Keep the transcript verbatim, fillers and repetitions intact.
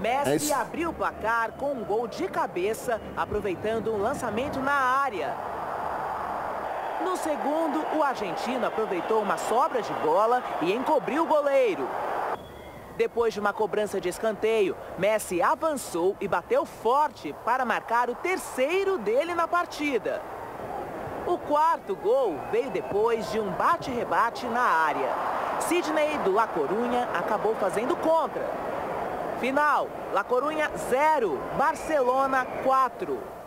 Messi É abriu o placar com um gol de cabeça, aproveitando um lançamento na área. No segundo, o argentino aproveitou uma sobra de bola e encobriu o goleiro. Depois de uma cobrança de escanteio, Messi avançou e bateu forte para marcar o terceiro dele na partida. O quarto gol veio depois de um bate-rebate na área. Sidney, do La Coruña, acabou fazendo contra. Final, La Coruña zero, Barcelona quatro.